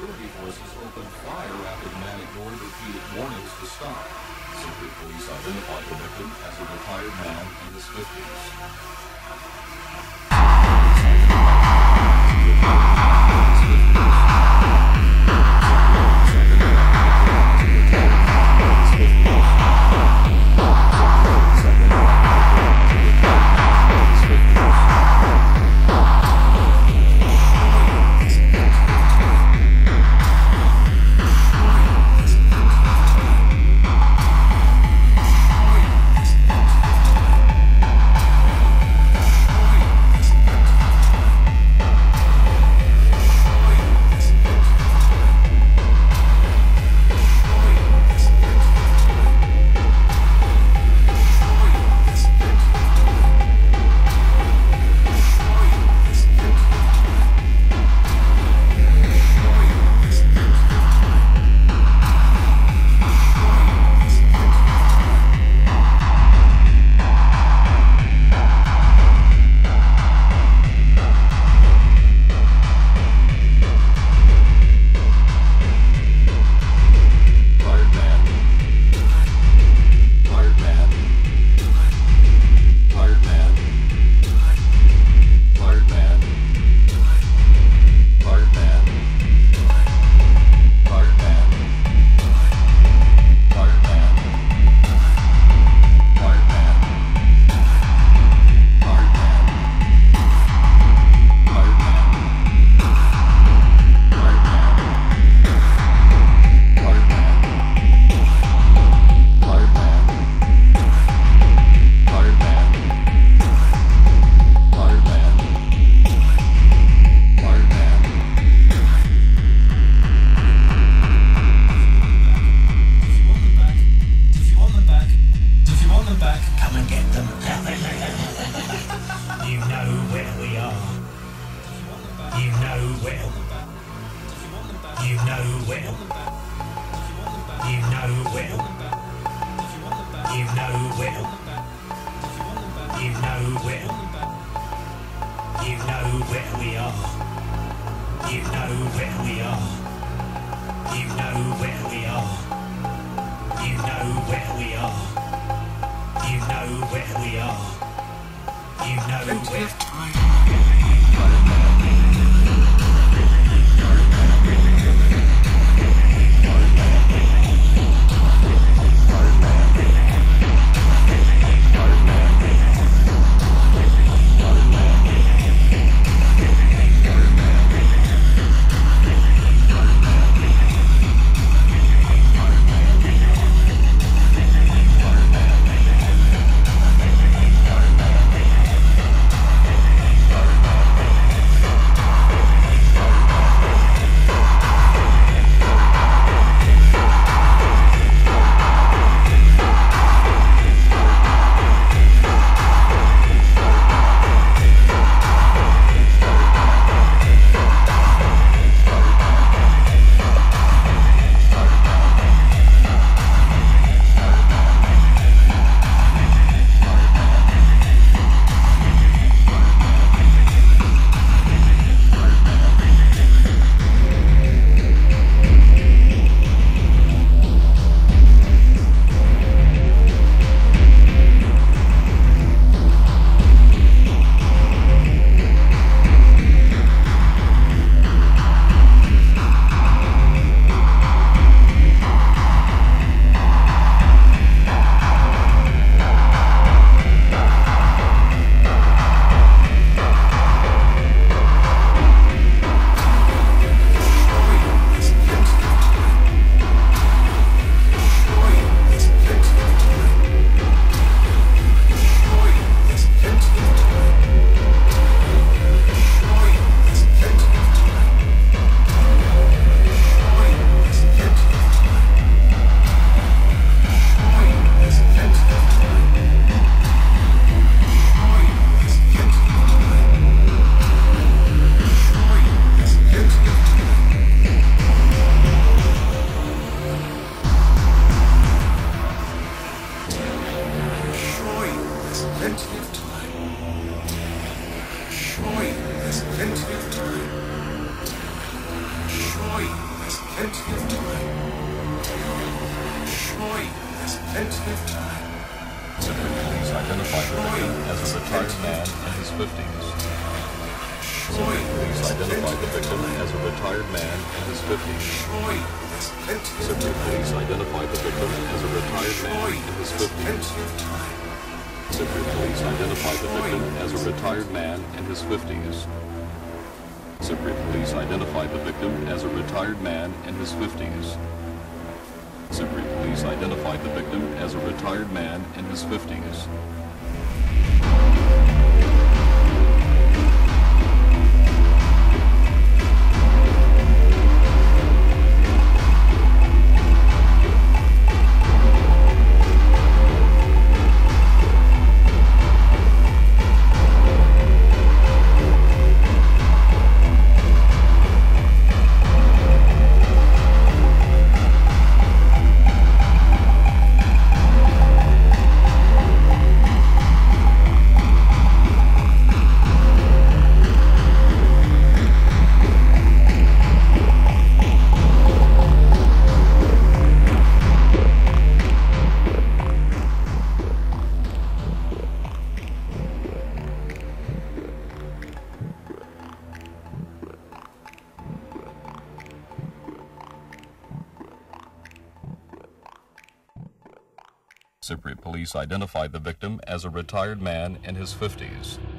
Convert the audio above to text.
security forces opened fire after the man ignored repeated warnings to stop. Simply police identified the victim as a retired man in his 50s. Plenty of time. Joy. Tentative time. Troy, that's tentative time. Cypriot police identified the victim as a retired man in his 50s. Cypriot police identified the victim as a retired man in his 50s. Troy, that's tentative Cypriot time. police identified the victim as a retired man in his 50s. Tentative time. Cypriot police identified the victim as a retired man in his 50s. Cypriot police identified the victim as a retired man in his 50s. Cypriot police identified the victim as a retired man in his 50s. Cypriot police identified the victim as a retired man in his 50s.